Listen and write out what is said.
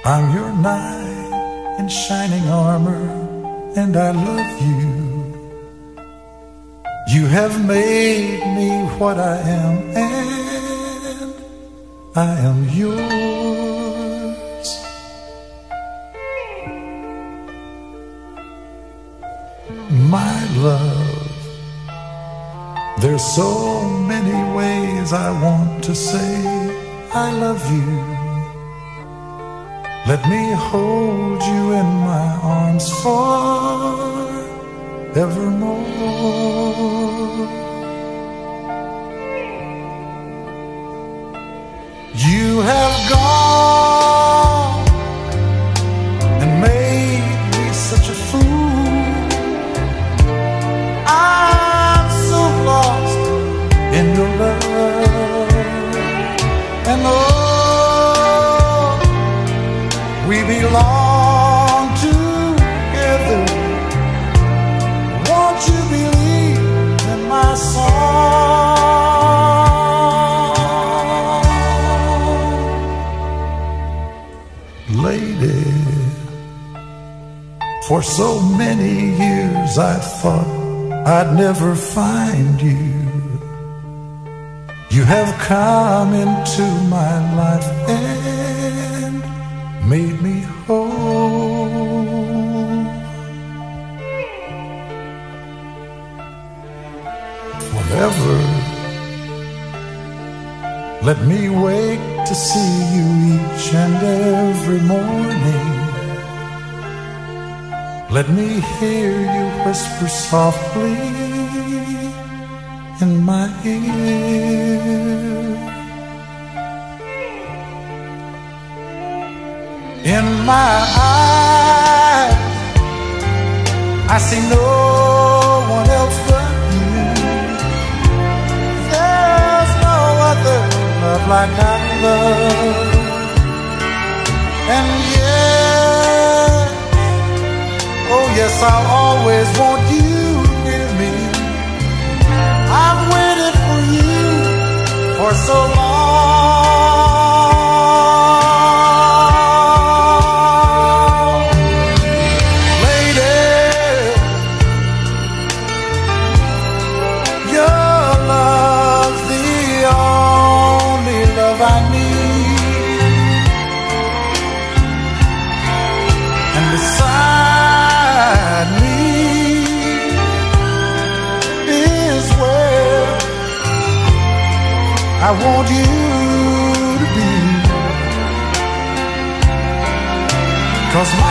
I'm your knight in shining armor, and I love you. You have made me what I am, and I am yours. My love, there's so many ways I want to say I love you. Let me hold you in my arms forevermore. You have gone and made me such a fool. I'm so lost in your love, and oh, we belong together. Won't you believe in my song? Lady, for so many years I thought I'd never find you. You have come into my life and made me whole. Forever, let me wake to see you each and every morning. Let me hear you whisper softly in my ear. In my eyes, I see no one else but you. There's no other love like I love. And yes, oh yes, I'll always want you near me. I've waited for you for so long. Lady, your love's the only love I need. And beside me is where I want you to be. 'Cause